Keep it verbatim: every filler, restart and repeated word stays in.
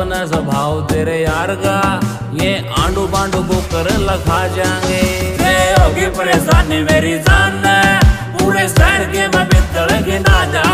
अपना स्वभाव तेरे यार का, ये आंडू पांडू को कर लखा जाएंगे। होगी परेशानी मेरी जान, पूरे शहर के मैं बितड़ के ना जा